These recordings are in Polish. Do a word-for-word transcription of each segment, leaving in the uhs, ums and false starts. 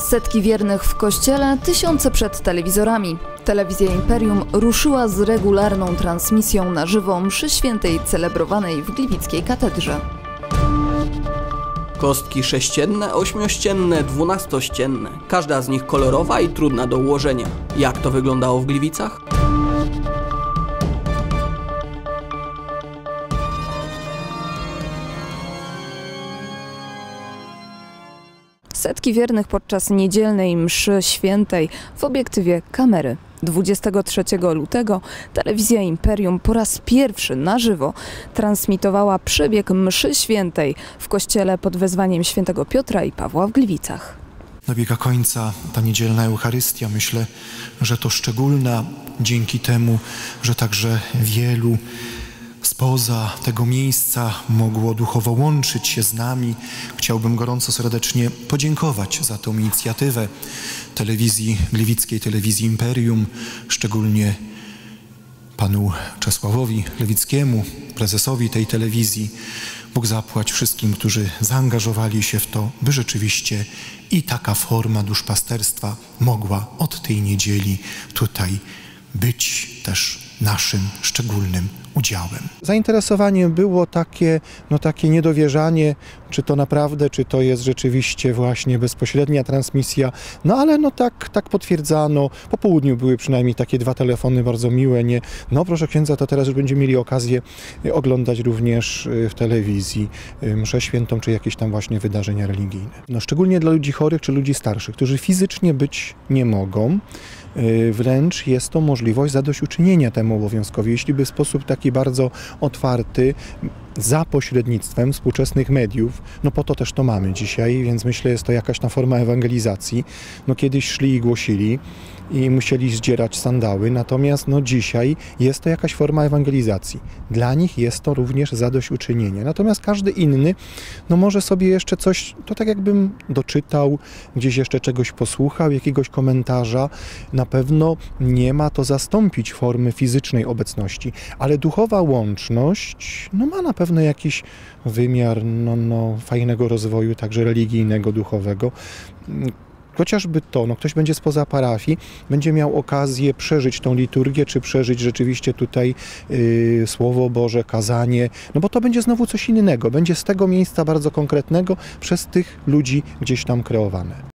Setki wiernych w kościele, tysiące przed telewizorami. Telewizja Imperium ruszyła z regularną transmisją na żywo mszy świętej celebrowanej w gliwickiej katedrze. Kostki sześcienne, ośmiościenne, dwunastościenne. Każda z nich kolorowa i trudna do ułożenia. Jak to wyglądało w Gliwicach? Setki wiernych podczas niedzielnej mszy świętej w obiektywie kamery. dwudziestego trzeciego lutego telewizja Imperium po raz pierwszy na żywo transmitowała przebieg mszy świętej w kościele pod wezwaniem świętego Piotra i Pawła w Gliwicach. Dobiega końca ta niedzielna Eucharystia. Myślę, że to szczególna dzięki temu, że także wielu spoza tego miejsca mogło duchowo łączyć się z nami. Chciałbym gorąco serdecznie podziękować za tę inicjatywę telewizji gliwickiej, telewizji Imperium, szczególnie panu Czesławowi Lewickiemu, prezesowi tej telewizji. Bóg zapłać wszystkim, którzy zaangażowali się w to, by rzeczywiście i taka forma duszpasterstwa mogła od tej niedzieli tutaj być też naszym szczególnym udziałem. Zainteresowanie było takie, no takie niedowierzanie, czy to naprawdę, czy to jest rzeczywiście właśnie bezpośrednia transmisja, no ale no tak, tak potwierdzano. Po południu były przynajmniej takie dwa telefony bardzo miłe, nie, no proszę księdza, to teraz już będziemy mieli okazję oglądać również w telewizji mszę świętą, czy jakieś tam właśnie wydarzenia religijne. No szczególnie dla ludzi chorych, czy ludzi starszych, którzy fizycznie być nie mogą. Wręcz jest to możliwość zadośćuczynienia temu obowiązkowi, jeśli by w sposób taki bardzo otwarty, za pośrednictwem współczesnych mediów, no po to też to mamy dzisiaj, więc myślę, jest to jakaś tam forma ewangelizacji. No kiedyś szli i głosili i musieli zdzierać sandały, natomiast no dzisiaj jest to jakaś forma ewangelizacji. Dla nich jest to również zadośćuczynienie. Natomiast każdy inny, no może sobie jeszcze coś, to tak jakbym doczytał, gdzieś jeszcze czegoś posłuchał, jakiegoś komentarza. Na pewno nie ma to zastąpić formy fizycznej obecności, ale duchowa łączność, no ma na pewno pewno jakiś wymiar no, no, fajnego rozwoju, także religijnego, duchowego. Chociażby to, no, ktoś będzie spoza parafii, będzie miał okazję przeżyć tą liturgię, czy przeżyć rzeczywiście tutaj yy, Słowo Boże, kazanie, no bo to będzie znowu coś innego, będzie z tego miejsca bardzo konkretnego przez tych ludzi gdzieś tam kreowane.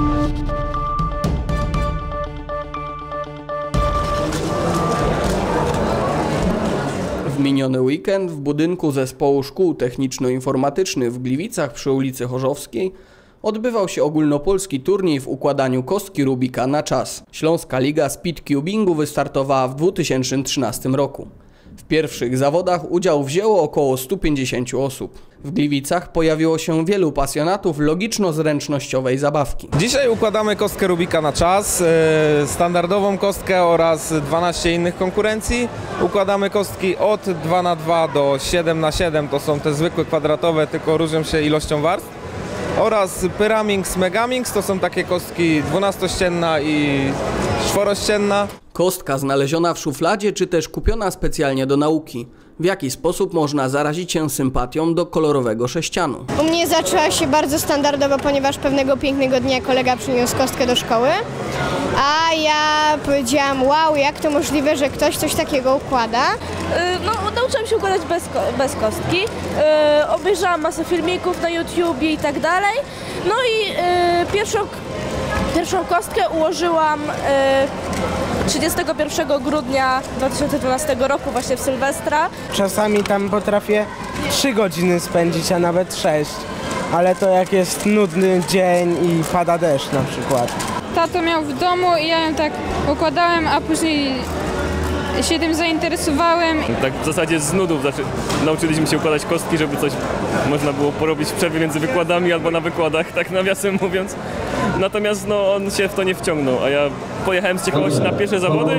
W miniony weekend w budynku Zespołu Szkół Techniczno-Informatycznych w Gliwicach przy ulicy Chorzowskiej odbywał się ogólnopolski turniej w układaniu kostki Rubika na czas. Śląska Liga Speedcubingu wystartowała w dwa tysiące trzynastym roku. W pierwszych zawodach udział wzięło około stu pięćdziesięciu osób. W Gliwicach pojawiło się wielu pasjonatów logiczno-zręcznościowej zabawki. Dzisiaj układamy kostkę Rubika na czas, standardową kostkę oraz dwanaście innych konkurencji. Układamy kostki od dwa na dwa do siedem na siedem, to są te zwykłe kwadratowe, tylko różnią się ilością warstw. Oraz Pyraminx, Megaminx, to są takie kostki dwunastościenna i czworościenna. Kostka znaleziona w szufladzie, czy też kupiona specjalnie do nauki. W jaki sposób można zarazić się sympatią do kolorowego sześcianu? U mnie zaczęła się bardzo standardowo, ponieważ pewnego pięknego dnia kolega przyniósł kostkę do szkoły, a ja powiedziałam, wow, jak to możliwe, że ktoś coś takiego układa? No, nauczyłam się układać bez, bez kostki, yy, obejrzałam masę filmików na YouTubie i tak dalej, no i yy, pierwszą, pierwszą kostkę ułożyłam yy, trzydziestego pierwszego grudnia dwa tysiące dwunastego roku, właśnie w Sylwestra. Czasami tam potrafię trzy godziny spędzić, a nawet sześć, ale to jak jest nudny dzień i pada deszcz na przykład. Tato miał w domu i ja ją tak układałem, a później się tym zainteresowałem. Tak w zasadzie z nudów znaczy, nauczyliśmy się układać kostki, żeby coś można było porobić w przerwie między wykładami albo na wykładach, tak nawiasem mówiąc. Natomiast no, on się w to nie wciągnął, a ja pojechałem z ciekawości na pierwsze zawody.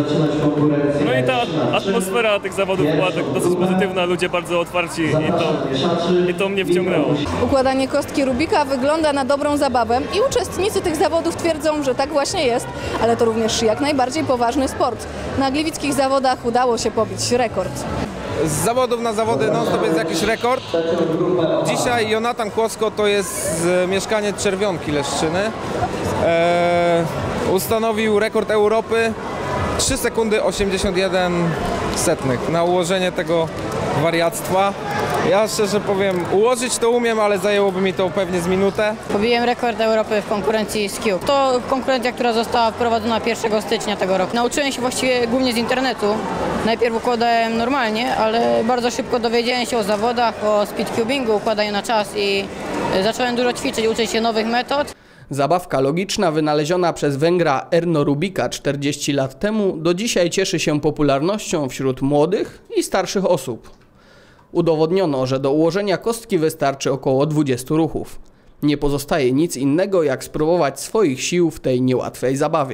No i ta atmosfera tych zawodów była tak dosyć pozytywna, ludzie bardzo otwarci i to, i to mnie wciągnęło. Układanie kostki Rubika wygląda na dobrą zabawę i uczestnicy tych zawodów twierdzą, że tak właśnie jest, ale to również jak najbardziej poważny sport. Na gliwickich zawodach udało się pobić rekord. z zawodów na zawody non-stop jest jakiś rekord. Dzisiaj Jonatan Kłosko to jest z mieszkaniec Czerwionki Leszczyny. E, ustanowił rekord Europy trzy sekundy osiemdziesiąt jeden setnych na ułożenie tego wariactwa. Ja szczerze powiem, ułożyć to umiem, ale zajęłoby mi to pewnie z minutę. Pobiłem rekord Europy w konkurencji z Cube. To konkurencja, która została wprowadzona pierwszego stycznia tego roku. Nauczyłem się właściwie głównie z internetu. Najpierw układałem normalnie, ale bardzo szybko dowiedziałem się o zawodach, o speedcubingu, układaniu na czas i zacząłem dużo ćwiczyć, uczyć się nowych metod. Zabawka logiczna wynaleziona przez Węgra Erno Rubika czterdzieści lat temu do dzisiaj cieszy się popularnością wśród młodych i starszych osób. Udowodniono, że do ułożenia kostki wystarczy około dwudziestu ruchów. Nie pozostaje nic innego, jak spróbować swoich sił w tej niełatwej zabawie.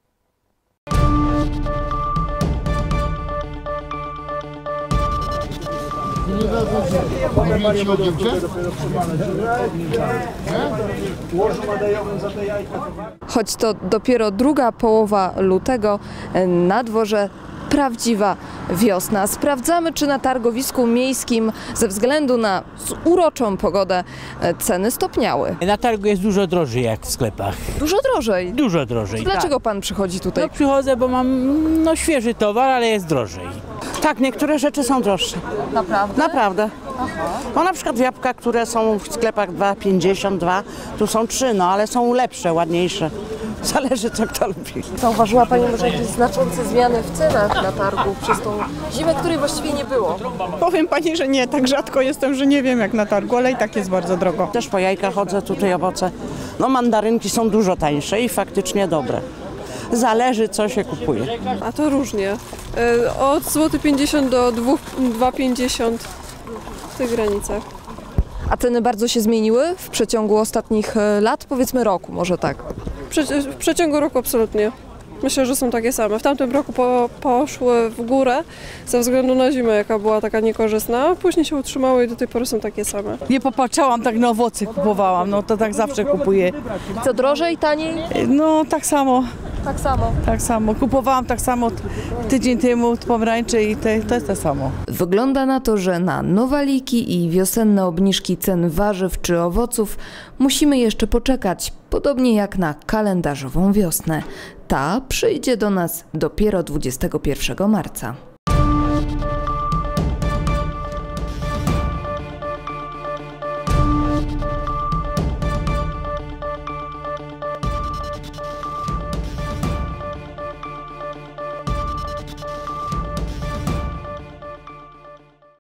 Choć to dopiero druga połowa lutego, na dworze prawdziwa wiosna. Sprawdzamy, czy na targowisku miejskim ze względu na uroczą pogodę ceny stopniały. Na targu jest dużo drożej jak w sklepach. Dużo drożej? Dużo drożej. Dlaczego tak. pan przychodzi tutaj? No przychodzę, bo mam no, świeży towar, ale jest drożej. Tak, niektóre rzeczy są droższe. Naprawdę? Naprawdę. No na przykład jabłka, które są w sklepach dwa pięćdziesiąt dwa, tu są trzy, no ale są lepsze, ładniejsze. Zależy, co kto lubi. Zauważyła pani może jakieś znaczące zmiany w cenach na targu przez tą zimę, której właściwie nie było? Powiem pani, że nie, tak rzadko jestem, że nie wiem jak na targu, ale i tak jest bardzo drogo. Też po jajka chodzę, tutaj owoce. No mandarynki są dużo tańsze i faktycznie dobre. Zależy, co się kupuje. A to różnie. Od złoty pięćdziesiąt do dwa pięćdziesiąt w tych granicach. A ceny bardzo się zmieniły w przeciągu ostatnich lat, powiedzmy roku, może tak? W przeciągu roku absolutnie. Myślę, że są takie same. W tamtym roku po, poszły w górę ze względu na zimę, jaka była taka niekorzystna, a później się utrzymały i do tej pory są takie same. Nie popatrzałam, tak na owoce kupowałam, no to tak zawsze kupuję. Co drożej, taniej? No tak samo. Tak samo? Tak samo. Kupowałam tak samo tydzień temu pomarańcze i te, to jest to samo. Wygląda na to, że na nowaliki i wiosenne obniżki cen warzyw czy owoców musimy jeszcze poczekać, podobnie jak na kalendarzową wiosnę. Ta przyjdzie do nas dopiero dwudziestego pierwszego marca.